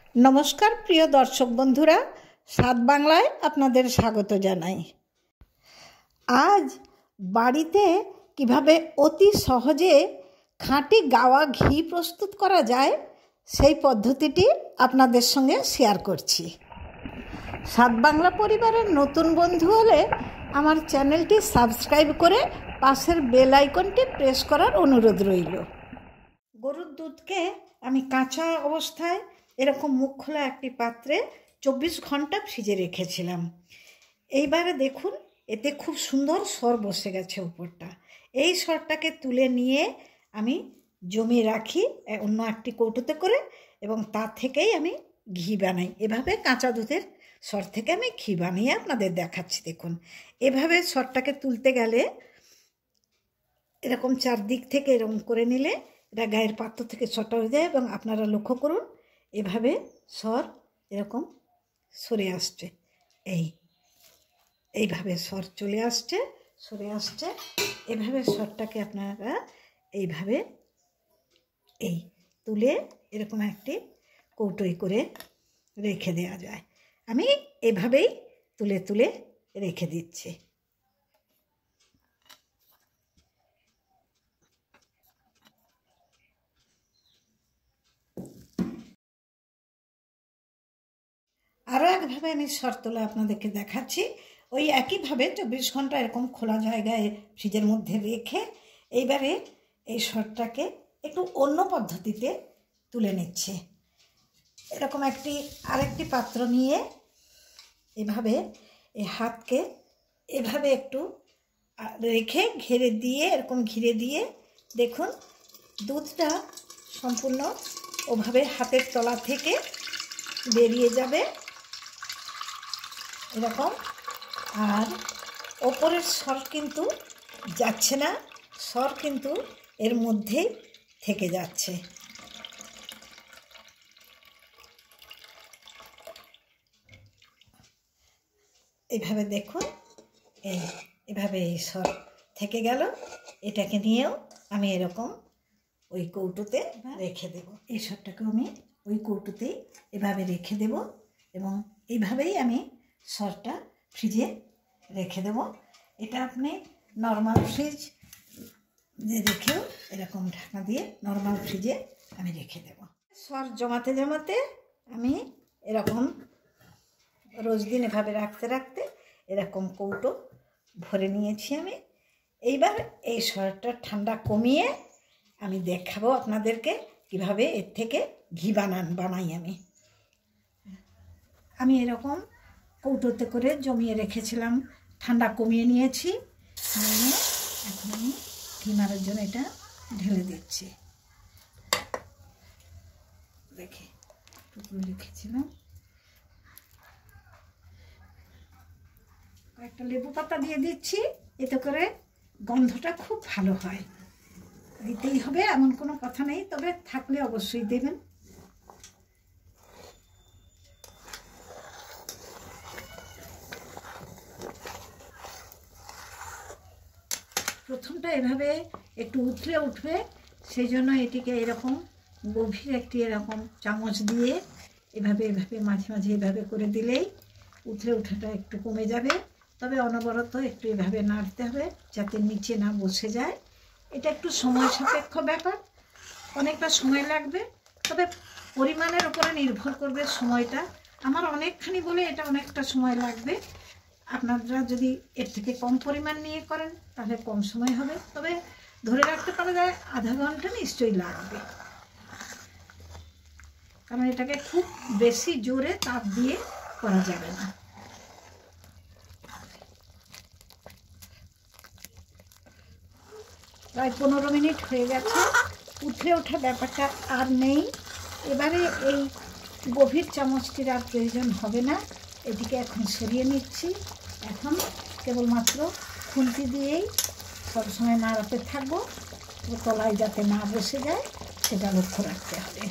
নমস্কার প্রিয় দর্শক বন্ধুরা, স্বাদ বাংলায় আপনাদের স্বাগত জানাই। আজ বাড়িতে কিভাবে অতি সহজে খাঁটি গাওয়া ঘি প্রস্তুত করা যায় সেই পদ্ধতিটি আপনাদের সঙ্গে শেয়ার করছি। স্বাদ বাংলা পরিবারের নতুন বন্ধু হলে আমার চ্যানেলটি সাবস্ক্রাইব করে পাশের বেল আইকনটি প্রেস করার অনুরোধ রইল। গরুর দুধকে আমি কাঁচা অবস্থায় এরকম মুখ খোলা একটি পাত্রে 24 ঘন্টা ভিজে রেখেছিলাম। এইবারে দেখুন, এতে খুব সুন্দর সর বসে গেছে উপরটা। এই সরটাকে তুলে নিয়ে আমি জমিয়ে রাখি অন্য একটি কৌটোতে করে, এবং তার থেকেই আমি ঘি বানাই। এভাবে কাঁচা দুধের সর থেকে আমি ঘি বানিয়ে আপনাদের দেখাচ্ছি। দেখুন, এভাবে সরটাকে তুলতে গেলে এরকম চারদিক থেকে এরকম করে নিলে এটা গায়ের পাত্র থেকে সরটা হয়ে যায়, এবং আপনারা লক্ষ্য করুন এভাবে সর এরকম সরে আসছে। এইভাবে সর চলে আসছে, সরে আসছে। এভাবে সরটাকে আপনারা এইভাবে তুলে এরকম একটি কৌটোয় করে রেখে দেওয়া যায়। আমি এভাবেই তুলে তুলে রেখে দিচ্ছি। আরও একভাবে আমি সর তোলা আপনাদেরকে দেখাচ্ছি। ওই একইভাবে 24 ঘন্টা এরকম খোলা জায়গায় ফ্রিজের মধ্যে রেখে এইবারে এই সরটাকে একটু অন্য পদ্ধতিতে তুলে নিচ্ছে। এরকম আরেকটি পাত্র নিয়ে এভাবে এই হাতকে এভাবে একটু রেখে ঘিরে দিয়ে দেখুন দুধটা সম্পূর্ণ ওভাবে হাতের তলা থেকে বেরিয়ে যাবে এরকম। আর ওপরের সর কিন্তু যাচ্ছে না, সর কিন্তু এর মধ্যেই থেকে যাচ্ছে। এইভাবে দেখুন, এভাবে এই সর থেকে গেল। এটাকে নিয়েও আমি এরকম ওই কৌটোতে রেখে দেব। এই সরটাকেও আমি ওই কৌটোতেই এভাবে রেখে দেব, এবং এইভাবেই আমি সরটা ফ্রিজে রেখে দেব। এটা আপনি নর্মাল ফ্রিজ রেখেও এরকম ঢাকনা দিয়ে নর্মাল ফ্রিজে আমি রেখে দেব। সর জমাতে জমাতে আমি এরকম রোজ দিন এভাবে রাখতে রাখতে এরকম কৌটো ভরে নিয়েছি আমি। এইবার এই সরটা ঠান্ডা কমিয়ে আমি দেখাবো আপনাদেরকে কিভাবে এর থেকে ঘি বানাই। আমি এরকম কৌটোতে করে জমিয়ে রেখেছিলাম, ঠান্ডা কমিয়ে নিয়েছি। এখন আমি ঘি মারার জন্য এটা ঢেলে দিচ্ছি। দেখে টুকরো রেখেছিলাম, কয়েকটা লেবু পাতা দিয়ে দিচ্ছি, এতে করে গন্ধটা খুব ভালো হয়। দিতেই হবে এমন কোনো কথা নেই, তবে থাকলে অবশ্যই দেবেন। প্রথমটা এভাবে একটু উথলে উঠবে, সেই জন্য এটিকে এরকম গভীর একটি এরকম চামচ দিয়ে এভাবে মাঝে মাঝে এভাবে করে দিলেই উথলে ওঠাটা একটু কমে যাবে। তবে অনবরত একটু এভাবে নাড়তে হবে যাতে নিচে না বসে যায়। এটা একটু সময় সাপেক্ষ ব্যাপার, অনেকটা সময় লাগবে, তবে পরিমাণের উপরে নির্ভর করবে সময়টা। আমার অনেকখানি বলে এটা অনেকটা সময় লাগবে। আপনারা যদি এর থেকে কম পরিমাণ নিয়ে করেন তাহলে কম সময় হবে, তবে ধরে রাখতে পারা যায় আধা ঘন্টা নিশ্চয়ই লাগবে, কারণ এটাকে খুব বেশি জোরে তাপ দিয়ে করা যাবে না। প্রায় 15 মিনিট হয়ে গেছে, উঠে ওঠা ব্যাপারটা আর নেই। এবারে এই গভীর চামচটির আর প্রয়োজন হবে না, এটিকে এখন সরিয়ে নিচ্ছি। এখন কেবলমাত্র খুন্তি দিয়েই সবসময় নাড়াতে থাকবো, তলায় যাতে না বসে যায় সেটা লক্ষ্য রাখতে হবে।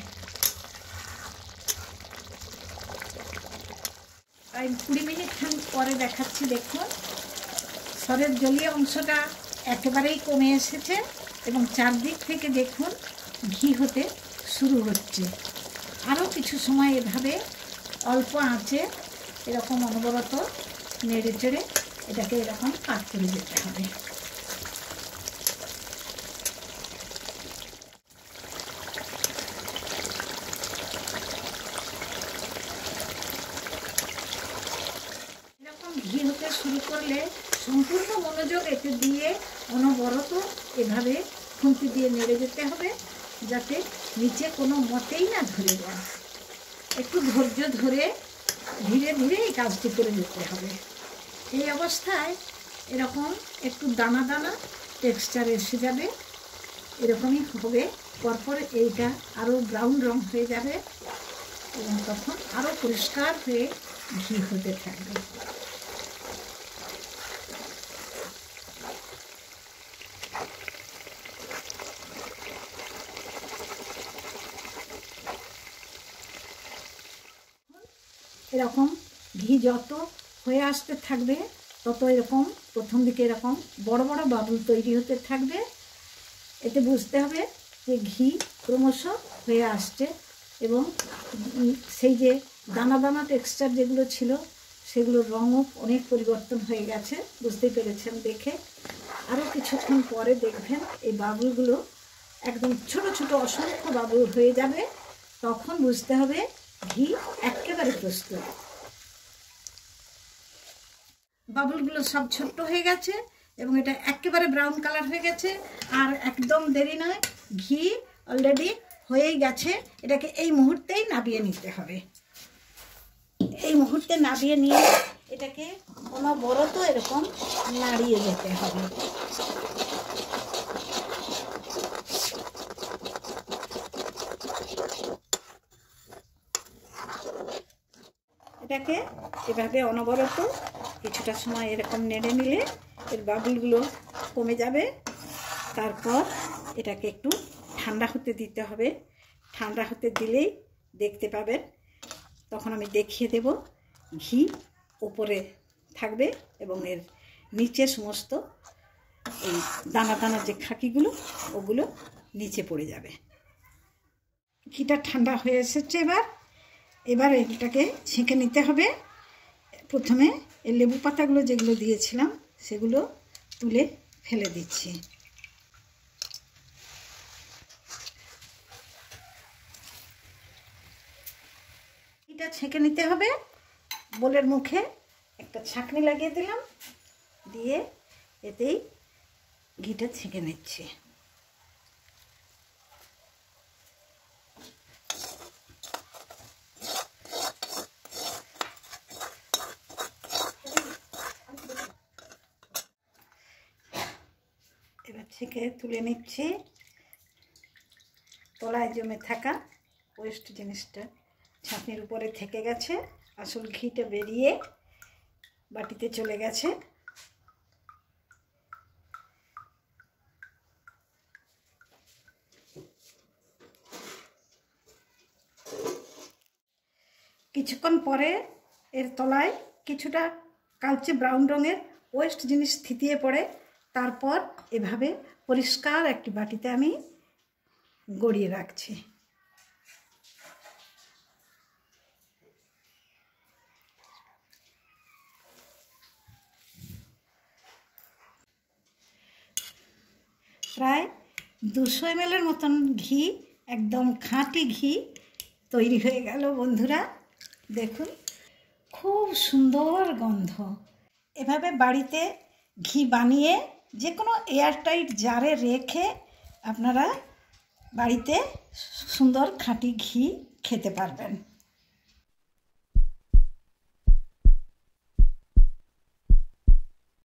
প্রায় 20 মিনিট খানিক পরে দেখাচ্ছি। দেখুন সরের জলীয় অংশটা একেবারেই কমে এসেছে, এবং চারদিক থেকে দেখুন ঘি হতে শুরু হচ্ছে। আরও কিছু সময় এভাবে অল্প আঁচে এরকম অনবরত নেড়ে চেড়ে এটাকে এরকম কাট করে যেতে হবে। এরকম ঘি হতে শুরু করলে সম্পূর্ণ মনোযোগ এতে দিয়ে অনবরত এভাবে খুন্তি দিয়ে নেড়ে যেতে হবে, যাতে নিচে কোনো মতেই না ধরে যায়। একটু ধৈর্য ধরে ধীরে ধীরে এই কাজটি করে যেতে হবে। এই অবস্থায় এরকম একটু দানা দানা টেক্সচার এসে যাবে, এরকমই হবে। পরপর এইটা আরও ব্রাউন রং হয়ে যাবে এবং তখন আরও পরিষ্কার হয়ে ঘি হতে থাকবে। এরকম ঘি যত হয়ে আসতে থাকবে তত এরকম প্রথম দিকে এরকম বড় বড় বাবুল তৈরি হতে থাকবে। এতে বুঝতে হবে যে ঘি ক্রমশ হয়ে আসছে এবং সেই যে দানা দানা টেক্সচার যেগুলো ছিল সেগুলোর রঙও অনেক পরিবর্তন হয়ে গেছে, বুঝতেই পেরেছেন দেখে। আরও কিছুক্ষণ পরে দেখবেন এই বাবুলগুলো একদম ছোট ছোট অসংখ্য বাবুল হয়ে যাবে। তখন বুঝতে হবে ঘি একেবারে প্রস্তুত। বাবুলগুলো সব ছোট্ট হয়ে গেছে এবং এটা একেবারে ব্রাউন কালার হয়ে গেছে। আর একদম দেরি নয়, ঘি অলরেডি হয়েই গেছে। এটাকে এই মুহূর্তেই নাবিয়ে নিতে হবে। এই মুহূর্তে নাবিয়ে নিয়ে এটাকে অনবরত এরকম নাড়িয়ে যেতে হবে। এটাকে এভাবে অনবরত কিছুটা সময় এরকম নেড়ে নিলে এর বাবুলগুলো কমে যাবে। তারপর এটাকে একটু ঠান্ডা হতে দিতে হবে। ঠান্ডা হতে দিলেই দেখতে পাবেন, তখন আমি দেখিয়ে দেব, ঘি উপরে থাকবে এবং এর নিচে সমস্ত এই দানা দানা যে খাকিগুলো ওগুলো নিচে পড়ে যাবে। ঘিটা ঠান্ডা হয়ে এসেছে। এবার এটাকে ছেঁকে নিতে হবে। প্রথমে এই লেবু পাতাগুলো যেগুলো দিয়েছিলাম সেগুলো তুলে ফেলে দিচ্ছি। এটা ছেঁকে নিতে হবে। বোলের মুখে একটা ছাঁকনি লাগিয়ে দিলাম, দিয়ে এতেই ঘিটা ছেঁকে নিচ্ছি। এবার ছেঁকে তুলে নিচ্ছি। তলায় জমে থাকা ওয়েস্ট জিনিসটা ছাঁকনির উপরে থেকে গেছে, আসল ঘিটা বেরিয়ে বাটিতে চলে গেছে। কিছুক্ষণ পরে এর তলায় কিছুটা কালচে ব্রাউন রঙের ওয়েস্ট জিনিস থিতিয়ে পড়ে। তারপর এভাবে পরিষ্কার একটি বাটিতে আমি গড়িয়ে রাখছি। প্রায় 200 ml মতন ঘি, একদম খাঁটি ঘি তৈরি হয়ে গেল বন্ধুরা। দেখুন খুব সুন্দর গন্ধ। এভাবে বাড়িতে ঘি বানিয়ে যে কোনো এয়ারটাইট জারে রেখে আপনারা বাড়িতে সুন্দর খাঁটি ঘি খেতে পারবেন।